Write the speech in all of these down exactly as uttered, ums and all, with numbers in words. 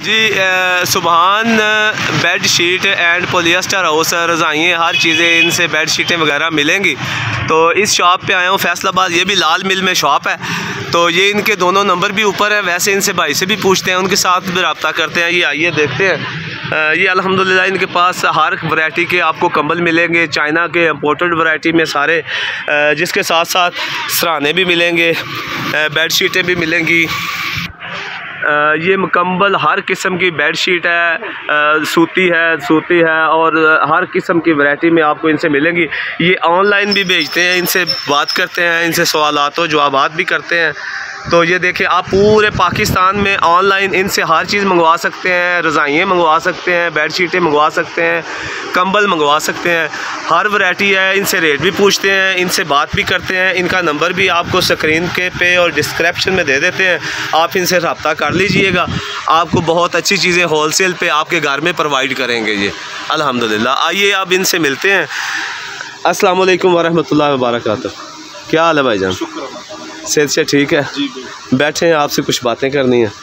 Ji Subhan bed sheet and polyester house रज़ाइयाँ हर चीज़ें इनसे बेड शीटें वगैरह मिलेंगी। तो इस शॉप पे आया हूँ फैसलाबाद, ये भी लाल मिल में शॉप है। तो ये इनके दोनों नंबर भी ऊपर है। वैसे इनसे भाई से भी पूछते हैं, उनके साथ भी रब्ता करते हैं। ये आइए देखते हैं। ये अल्हम्दुलिल्लाह इनके पास हर वैरायटी के आपको कंबल मिलेंगे, चाइना के इम्पोर्टेड वैरायटी में सारे, जिसके साथ साथ सराहने भी मिलेंगे, बेड शीटें भी मिलेंगी। ये मुकम्मल हर किस्म की बेड शीट है, आ, सूती है सूती है और हर किस्म की वैरायटी में आपको इनसे मिलेंगी। ये ऑनलाइन भी भेजते हैं, इनसे बात करते हैं, इनसे सवालात व जवाबात भी करते हैं। तो ये देखिए, आप पूरे पाकिस्तान में ऑनलाइन इनसे हर चीज़ मंगवा सकते हैं, रज़ाइयाँ मंगवा सकते हैं, बेड शीटें मंगवा सकते हैं, कंबल मंगवा सकते हैं, हर वैरायटी है। इनसे रेट भी पूछते हैं, इनसे बात भी करते हैं। इनका नंबर भी आपको स्क्रीन के पे और डिस्क्रिप्शन में दे देते हैं, आप इनसे रब्ता कर लीजिएगा। आपको बहुत अच्छी चीज़ें होलसेल पे आपके घर में प्रोवाइड करेंगे ये अल्हम्दुलिल्लाह। आइए अब इनसे मिलते हैं। अस्सलाम वालेकुम वरहमतुल्लाहि वबरकातुहू। क्या हाल है भाईजान? सेहत से ठीक है? बैठे हैं, आपसे कुछ बातें करनी है।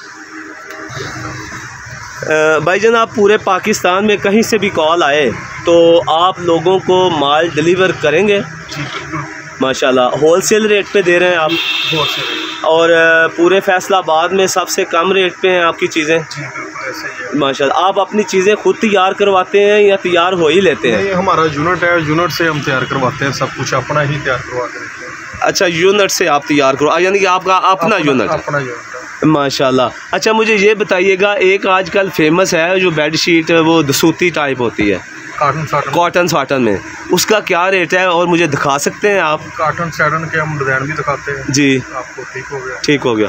भाईजान, आप पूरे पाकिस्तान में कहीं से भी कॉल आए तो आप लोगों को माल डिलीवर करेंगे? माशाल्लाह। होलसेल रेट पे दे रहे हैं आप? और पूरे फैसलाबाद में सबसे कम रेट पे हैं आपकी चीज़ें? माशाल्लाह। आप अपनी चीज़ें खुद तैयार करवाते हैं या तैयार हो ही लेते हैं? ये हमारा यूनिट है, यूनिट से हम तैयार करवाते हैं, सब कुछ अपना ही तैयार करवाते हैं। अच्छा, यूनिट से आप तैयार करो, यानी कि आपका अपना यूनिट? अपना यूनिट। माशाल्लाह। अच्छा, मुझे ये बताइएगा, एक आजकल फेमस है जो बेड शीट वो सूती टाइप होती है, कॉटन साटन कॉटन साटन में, उसका क्या रेट है और मुझे दिखा सकते हैं आप? कॉटन साटन के हम डिज़ाइन भी दिखाते हैं जी। आपको ठीक हो गया? ठीक हो गया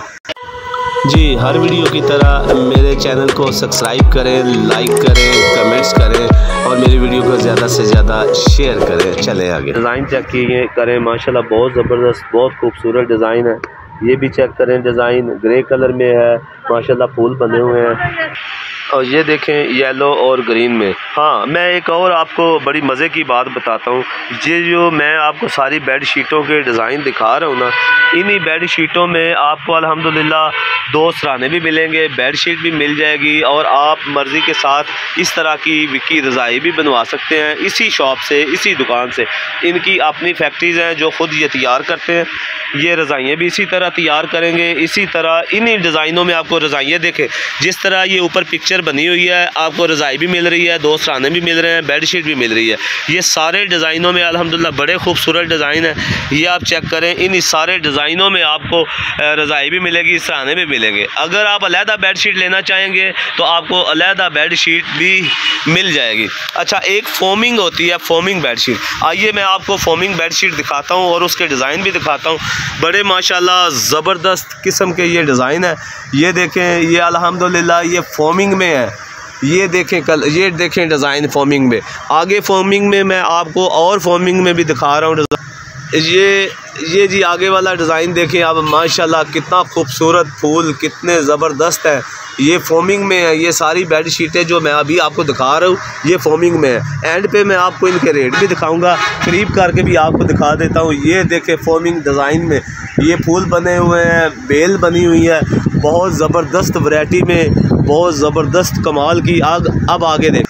जी। हर वीडियो की तरह मेरे चैनल को सब्सक्राइब करें, लाइक करें, कमेंट्स करें और मेरी वीडियो को ज़्यादा से ज़्यादा शेयर करें। चलें आगे। डिज़ाइन चेक किए करें, माशाल्लाह बहुत ज़बरदस्त, बहुत खूबसूरत डिज़ाइन है। ये भी चेक करें, डिज़ाइन ग्रे कलर में है, माशाल्लाह फूल बने हुए हैं। और ये देखें येलो और ग्रीन में। हाँ, मैं एक और आपको बड़ी मज़े की बात बताता हूँ। ये जो मैं आपको सारी बेड शीटों के डिज़ाइन दिखा रहा हूँ ना, इन्हीं बेड शीटों में आपको अल्हम्दुलिल्लाह दो सराहने भी मिलेंगे, बेड शीट भी मिल जाएगी और आप मर्ज़ी के साथ इस तरह की विकी रज़ाई भी बनवा सकते हैं इसी शॉप से, इसी दुकान से। इनकी अपनी फैक्ट्रीज़ हैं जो ख़ुद ये तैयार करते हैं। ये रज़ाइयाँ भी इसी तरह तैयार करेंगे, इसी तरह इन्हीं डिज़ाइनों में आपको रज़ाइयाँ देखें जिस तरह ये ऊपर पिक्चर बनी हुई है, आपको रज़ाई भी मिल रही है, दो सराहने भी मिल रहे हैं, बेड शीट भी मिल रही है। ये सारे डिज़ाइनों में अल्हम्दुलिल्लाह बड़े खूबसूरत डिज़ाइन है। ये आप चेक करें, इन सारे डिज़ाइनों में आपको रज़ाई भी मिलेगी, सराहने भी मिलेंगे। अगर आप अलहदा बेड शीट लेना चाहेंगे तो आपको अलहदा बेड शीट भी मिल जाएगी। अच्छा, एक फोमिंग होती है, फोमिंग बेड शीट। आइए मैं आपको फोमिंग बेड शीट दिखाता हूँ और उसके डिज़ाइन भी दिखाता हूँ। बड़े माशाल्लाह ज़बरदस्त किस्म के ये डिज़ाइन है। ये देखें, ये अल्हम्दुलिल्लाह ये फोमिंग में है। ये देखें कल, ये देखें डिज़ाइन फोमिंग में। आगे फोमिंग में मैं आपको और फोमिंग में भी दिखा रहा हूँ। ये ये जी आगे वाला डिज़ाइन देखें आप, माशाल्लाह कितना खूबसूरत फूल, कितने ज़बरदस्त है। ये फोमिंग में है। ये सारी बेड शीटें जो मैं अभी आपको दिखा रहा हूँ ये फोमिंग में है। एंड पे मैं आपको इनके रेट भी दिखाऊंगा, करीब करके भी आपको दिखा देता हूँ। ये देखें फोमिंग डिज़ाइन में ये फूल बने हुए हैं, बेल बनी हुई है, बहुत ज़बरदस्त वैरायटी में, बहुत ज़बरदस्त कमाल की। आग अब आगे देख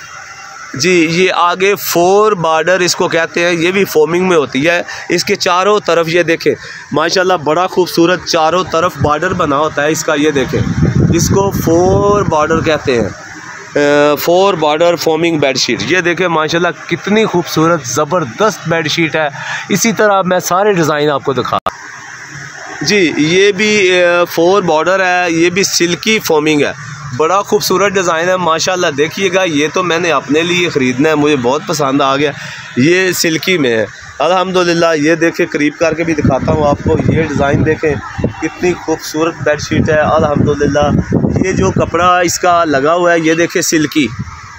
जी, ये आगे फोर बॉर्डर इसको कहते हैं, ये भी फोमिंग में होती है। इसके चारों तरफ ये देखें माशाल्लाह बड़ा खूबसूरत चारों तरफ बॉर्डर बना होता है इसका। ये देखें, इसको फोर बॉर्डर कहते हैं, four border foaming bed sheet. ये देखें माशाल्लाह कितनी खूबसूरत ज़बरदस्त बेड शीट है। इसी तरह मैं सारे डिज़ाइन आपको दिखा जी। ये भी फोर बॉर्डर है, ये भी सिल्की फोमिंग है, बड़ा खूबसूरत डिज़ाइन है माशाल्लाह। देखिएगा, ये तो मैंने अपने लिए ख़रीदना है, मुझे बहुत पसंद आ गया। ये सिल्की में है अल्हम्दुलिल्लाह। ये देखें, करीब करके भी दिखाता हूँ आपको। ये डिज़ाइन देखें, कितनी खूबसूरत बेड शीट है अल्हम्दुलिल्लाह। ये जो कपड़ा इसका लगा हुआ है ये देखें सिल्की,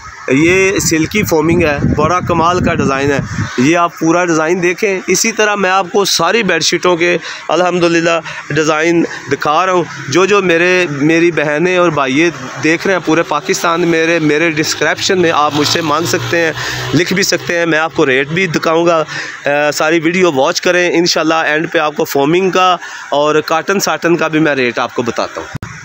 ये सिल्की फोमिंग है, बड़ा कमाल का डिज़ाइन है। ये आप पूरा डिज़ाइन देखें। इसी तरह मैं आपको सारी बेडशीटों के अल्हम्दुलिल्लाह डिज़ाइन दिखा रहा हूँ। जो जो मेरे मेरी बहनें और भाई देख रहे हैं पूरे पाकिस्तान, मेरे मेरे डिस्क्रिप्शन में आप मुझसे मांग सकते हैं, लिख भी सकते हैं, मैं आपको रेट भी दिखाऊँगा। सारी वीडियो वॉच करें, इंशाल्लाह एंड पे आपको फोमिंग का और काटन साटन का भी मैं रेट आपको बताता हूँ।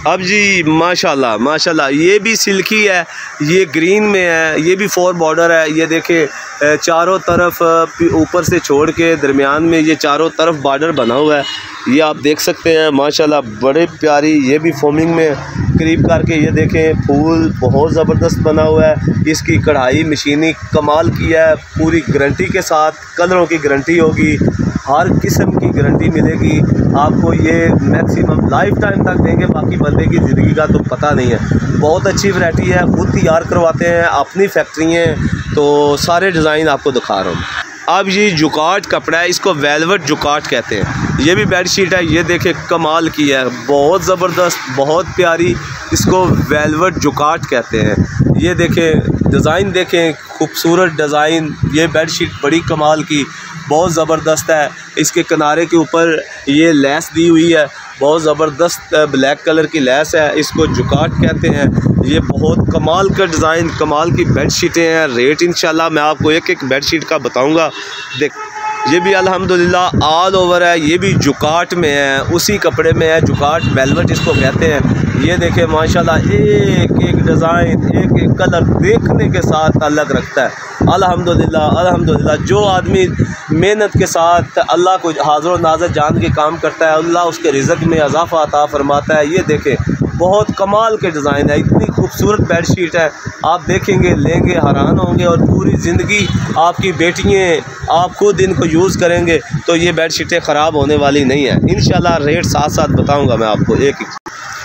अब जी माशाल्लाह माशाल्लाह, ये भी सिल्की है, ये ग्रीन में है, ये भी फोर बॉर्डर है। ये देखे चारों तरफ ऊपर से छोड़ के दरमियान में ये चारों तरफ बॉर्डर बना हुआ है, ये आप देख सकते हैं माशाल्लाह, बड़े प्यारी। ये भी फोमिंग में करीब करके ये देखें, फूल बहुत ज़बरदस्त बना हुआ है। इसकी कढ़ाई मशीनी कमाल की है, पूरी गारंटी के साथ, कलरों की गारंटी होगी, हर किस्म की गारंटी मिलेगी आपको। ये मैक्सिमम लाइफ टाइम तक देंगे, बाकी बंदे की ज़िंदगी का तो पता नहीं है। बहुत अच्छी वैरायटी है, खुद तैयार करवाते हैं, अपनी फैक्ट्री हैं, तो सारे डिज़ाइन आपको दिखा रहा हूँ। अब ये जुकाट कपड़ा है, इसको वेलवेट जुकाट कहते हैं। ये भी बेड शीट है, ये देखें कमाल की है, बहुत ज़बरदस्त, बहुत प्यारी, इसको वेलवेट जुकाट कहते हैं। ये देखें डिज़ाइन, देखें खूबसूरत डिज़ाइन। ये बेड शीट बड़ी कमाल की, बहुत ज़बरदस्त है। इसके किनारे के ऊपर ये लेस दी हुई है, बहुत ज़बरदस्त ब्लैक कलर की लेस है, इसको जुकाट कहते हैं। ये बहुत कमाल का डिज़ाइन, कमाल की बेड शीटें हैं। रेट इंशाल्लाह मैं आपको एक एक बेड शीट का बताऊंगा। देख, ये भी अल्हम्दुलिल्लाह ऑल ओवर है, ये भी जुकाट में है, उसी कपड़े में है, जुकाट वेलवेट इसको कहते हैं। ये देखें माशाल्लाह, एक एक डिज़ाइन, एक एक कलर देखने के साथ अलग रखता है। अल्हम्दुलिल्लाह अल्हम्दुलिल्लाह, जो आदमी मेहनत के साथ अल्लाह को हाज़िर नाज़र जान के काम करता है, अल्लाह उसके रिज़्क़ में इजाफ़ा अता फरमाता है। ये देखें बहुत कमाल के डिज़ाइन है, इतनी खूबसूरत बेड शीट है, आप देखेंगे लेंगे हैरान होंगे, और पूरी ज़िंदगी आपकी बेटियाँ आप खुद इनको यूज़ करेंगे तो ये बेड शीटें ख़राब होने वाली नहीं है। इंशाल्लाह रेट साथ साथ बताऊंगा मैं आपको एक एक।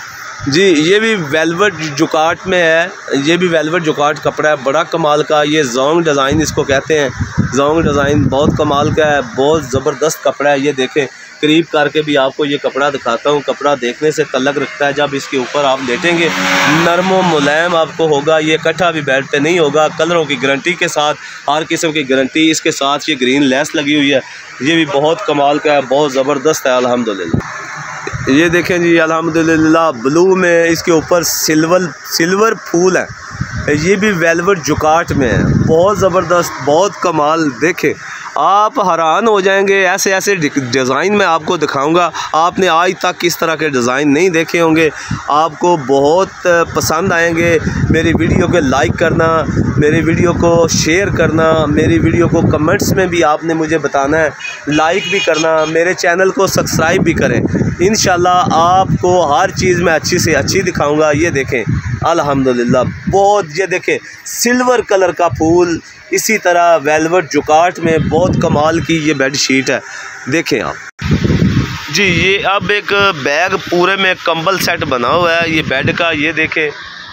जी, ये भी वेलवेट जुकाट में है, ये भी वेलवेट जुकाट कपड़ा है, बड़ा कमाल का। ये जोंग डिज़ाइन इसको कहते हैं, जोंग डिज़ाइन बहुत कमाल का है, बहुत ज़बरदस्त कपड़ा है। ये देखें करीब करके भी आपको ये कपड़ा दिखाता हूँ, कपड़ा देखने से तलक रखता है। जब इसके ऊपर आप लेटेंगे नरम मुलायम आपको होगा, ये इकट्ठा भी बेड पे नहीं होगा, कलरों की गारंटी के साथ, हर किस्म की गारंटी। इसके साथ ये ग्रीन लेस लगी हुई है, ये भी बहुत कमाल का है, बहुत ज़बरदस्त है अल्हम्दुलिल्लाह। ये देखें जी अल्हम्दुलिल्लाह, ब्लू में इसके ऊपर सिल्वर सिल्वर फूल है, ये भी वेलवेट जुकाट में है, बहुत ज़बरदस्त, बहुत कमाल। देखें आप हैरान हो जाएंगे, ऐसे ऐसे डिज़ाइन मैं आपको दिखाऊंगा, आपने आज तक किस तरह के डिज़ाइन नहीं देखे होंगे, आपको बहुत पसंद आएंगे। मेरी वीडियो को लाइक करना, मेरी वीडियो को शेयर करना, मेरी वीडियो को कमेंट्स में भी आपने मुझे बताना है, लाइक भी करना, मेरे चैनल को सब्सक्राइब भी करें। इंशाल्लाह आपको हर चीज़ मैं अच्छी से अच्छी दिखाऊंगा। ये देखें अल्हम्दुलिल्लाह, बहुत, ये देखें सिल्वर कलर का फूल, इसी तरह वेलवेट जुकाट में बहुत कमाल की ये बेड शीट है। देखें आप जी, ये अब एक बैग पूरे में कंबल सेट बना हुआ है ये बेड का। ये देखें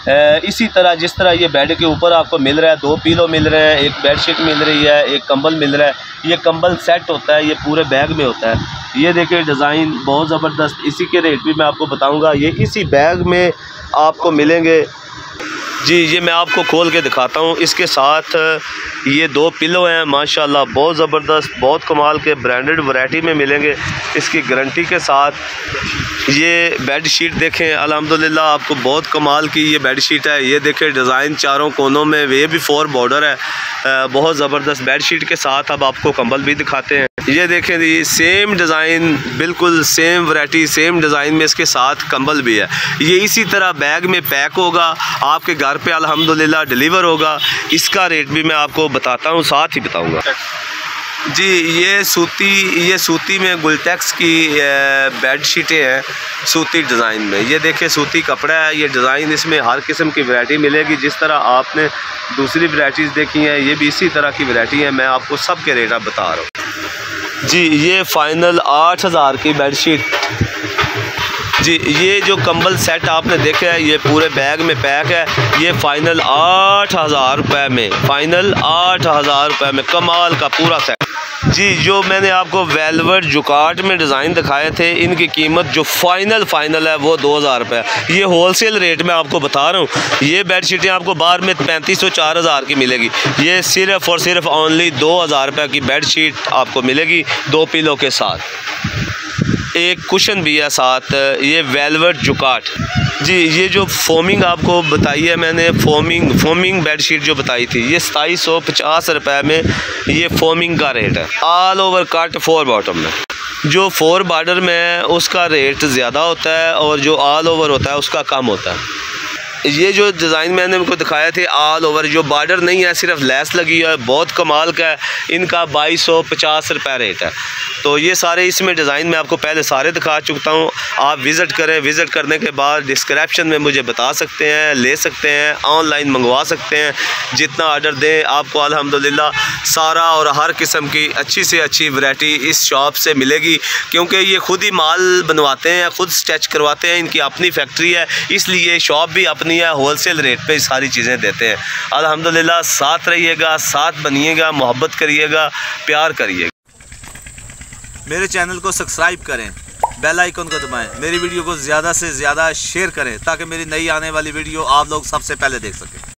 इसी तरह जिस तरह ये बेड के ऊपर आपको मिल रहा है, दो पिलो मिल रहे हैं, एक बेड शीट मिल रही है, एक कंबल मिल रहा है, ये कंबल सेट होता है, ये पूरे बैग में होता है। ये देखें डिज़ाइन बहुत ज़बरदस्त, इसी के रेट भी मैं आपको बताऊँगा। ये इसी बैग में आपको मिलेंगे जी। ये मैं आपको खोल के दिखाता हूँ, इसके साथ ये दो पिलो हैं माशाल्लाह, बहुत ज़बरदस्त, बहुत कमाल के, ब्रांडेड वैरायटी में मिलेंगे इसकी गारंटी के साथ। ये बेड शीट देखें अल्हम्दुलिल्लाह, आपको बहुत कमाल की ये बेड शीट है। ये देखें डिज़ाइन चारों कोनों में, ये भी फोर बॉर्डर है, बहुत ज़बरदस्त बेड शीट के साथ। अब आपको कंबल भी दिखाते हैं। ये देखें ये सेम डिज़ाइन, बिल्कुल सेम वैरायटी, सेम डिज़ाइन में इसके साथ कंबल भी है। ये इसी तरह बैग में पैक होगा, आपके घर पे अल्हम्दुलिल्लाह डिलीवर होगा। इसका रेट भी मैं आपको बताता हूँ, साथ ही बताऊँगा जी। ये सूती ये सूती में गुलटेक्स की बेड शीटें हैं, सूती डिज़ाइन में। ये देखें सूती कपड़ा है, ये डिज़ाइन, इसमें हर किस्म की वैरायटी मिलेगी। जिस तरह आपने दूसरी वैरायटीज़ देखी हैं, ये भी इसी तरह की वैरायटी है। मैं आपको सब के रेट आप बता रहा हूँ जी। ये फ़ाइनल आठ हज़ार की बेड शीट जी। ये जो कंबल सेट आपने देखा है, ये पूरे बैग में पैक है, ये फ़ाइनल आठ हज़ार रुपये में, फ़ाइनल आठ हज़ार रुपये में, कमाल का पूरा सेट जी। जो मैंने आपको वेलवेट जुकाट में डिज़ाइन दिखाए थे, इनकी कीमत जो फ़ाइनल फ़ाइनल है वो दो हज़ार रुपये। ये होलसेल रेट में आपको बता रहा हूँ। ये बेड शीटें आपको बाहर में पैंतीस सौ चार हज़ार की मिलेगी, ये सिर्फ़ और सिर्फ ओनली दो हज़ार रुपये की बेड शीट आपको मिलेगी, दो पिलो के साथ, एक कुशन भी है साथ। ये वेलवेट जुकाट जी। ये जो फोमिंग आपको बताई है मैंने, फोमिंग फोमिंग बेड शीट जो बताई थी, ये सताईस सौ पचास रुपये में ये फोमिंग का रेट है, all over cut four bottom में। जो फोर बॉर्डर में है उसका रेट ज़्यादा होता है और जो ऑल ओवर होता है उसका कम होता है। ये जो डिज़ाइन मैंने उनको दिखाया थे ऑल ओवर, जो बॉर्डर नहीं है सिर्फ लेस लगी है, बहुत कमाल का है। इनका बाईस सौ पचास रुपये रेट है। तो ये सारे इसमें डिज़ाइन मैं आपको पहले सारे दिखा चुका हूँ। आप विज़िट करें, विज़िट करने के बाद डिस्क्रिप्शन में मुझे बता सकते हैं, ले सकते हैं, ऑनलाइन मंगवा सकते हैं। जितना ऑर्डर दें आपको अल्हम्दुलिल्लाह सारा और हर किस्म की अच्छी से अच्छी वैरायटी इस शॉप से मिलेगी, क्योंकि ये खुद ही माल बनवाते हैं, खुद स्टिच करवाते हैं। इनकी अपनी फैक्ट्री है, इसलिए शॉप भी अपनी है, होलसेल रेट पे सारी चीज़ें देते हैं। अल्हम्दुलिल्लाह साथ रहिएगा, साथ बनिएगा, मोहब्बत करिएगा, प्यार करिएगा। मेरे चैनल को सब्सक्राइब करें, बेल आइकन को दबाएं, मेरी वीडियो को ज़्यादा से ज़्यादा शेयर करें ताकि मेरी नई आने वाली वीडियो आप लोग सबसे पहले देख सकें।